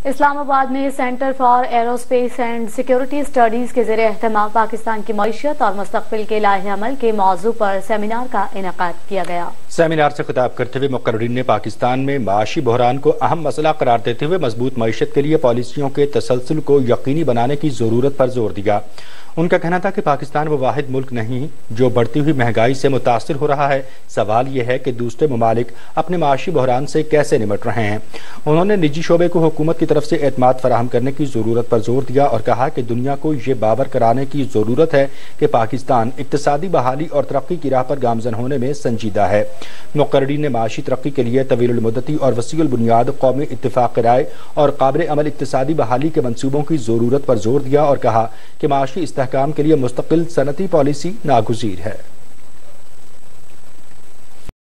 इस्लामाबाद में centre for aerospace and security studies के ज़रिए एहतमाम पाकिस्तान की मईशत और मुस्तकबिल के लाहे अमल के मौजू पर सेमिनार का इनेकाद किया गया। सेमिनार से खिताब करते हुए मुकर्रिरीन ने पाकिस्तान में माशी बहरान को अहम मसला करार देते हुए मजबूत मईशत के लिए पॉलिसियों के तसलसल को यकीनी बनाने की जरूरत पर जोर दिया। उनका कहना था कि पाकिस्तान वो वाहिद मुल्क नहीं जो बढ़ती हुई महंगाई से मुतासिर हो रहा है। सवाल यह है कि दूसरे ममालिक अपने माशी बहरान से कैसे निपट रहे हैं। उन्होंने निजी शोबे को हुकूमत की तरफ से एतमाद फराहम करने की जरूरत पर जोर दिया और कहा कि दुनिया को ये बावर कराने की जरूरत है कि पाकिस्तान इक्तसादी बहाली और तरक्की की राह पर गामजन होने में संजीदा है। मुकर्रिरीन ने माशी तरक्की के लिए तवील मुद्दती और वसीउल बुनियाद कौमी इत्तिफाक राय और काबिल अमल इक्तसादी बहाली के मंसूबों की जरूरत पर जोर दिया और कहा कि माशी इस्तेहकाम के लिए मुस्तकिल सनती पॉलिसी नागुज़ीर है।